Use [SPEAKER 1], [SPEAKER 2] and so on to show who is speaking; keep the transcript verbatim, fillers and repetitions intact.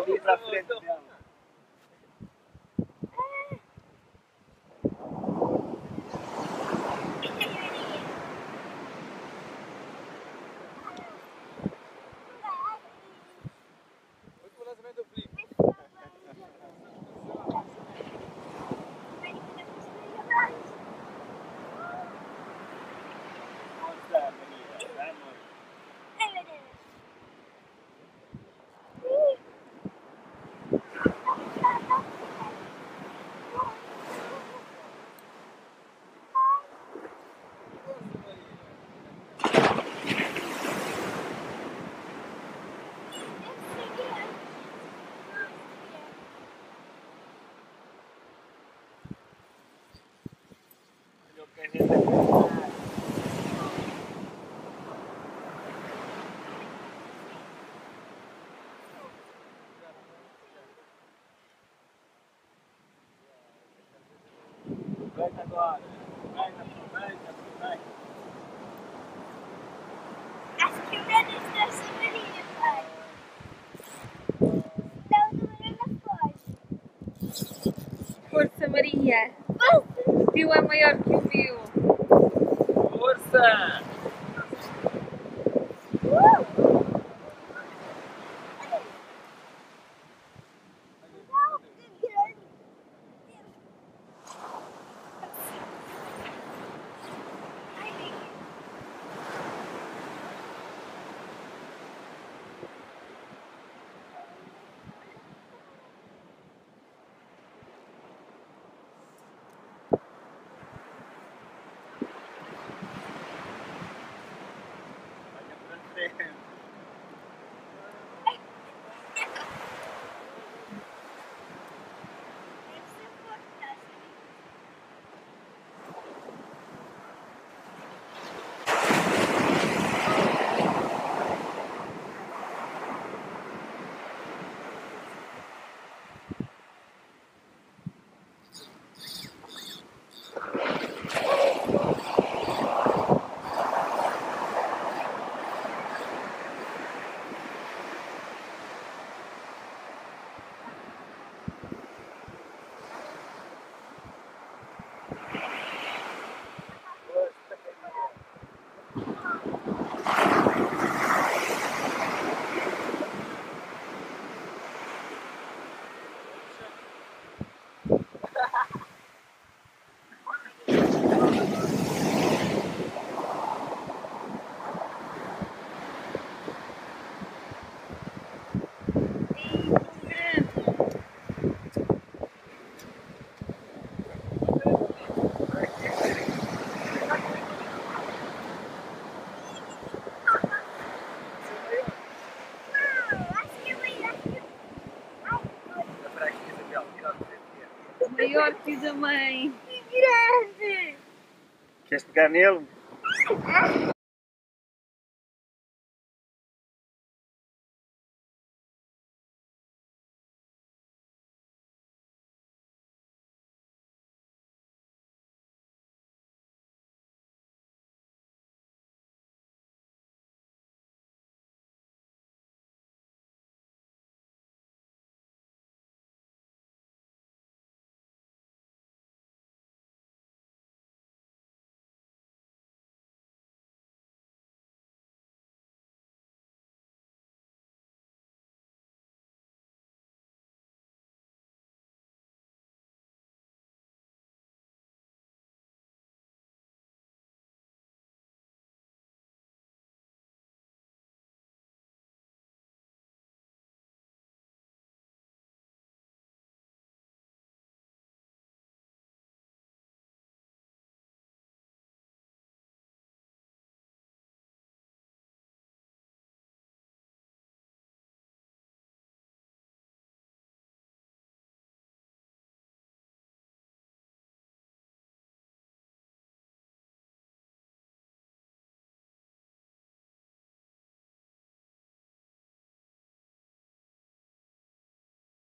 [SPEAKER 1] ali pra frente dela.
[SPEAKER 2] Último lançamento do Flip.
[SPEAKER 1] Força, Maria. Vai, amor. Olha o caneta aqui. Aproveita agora. Aproveita, aproveita, aproveita.
[SPEAKER 3] Acho que o meu está sombrinho, pai. Dá o número na foto.
[SPEAKER 4] Força, Maria!
[SPEAKER 3] Força!
[SPEAKER 4] O teu é maior que o meu.
[SPEAKER 1] Força!
[SPEAKER 3] Uh!
[SPEAKER 1] Olha pra frente.
[SPEAKER 4] Maior que o da mãe.
[SPEAKER 3] Que grande!
[SPEAKER 1] Queres pegar nele?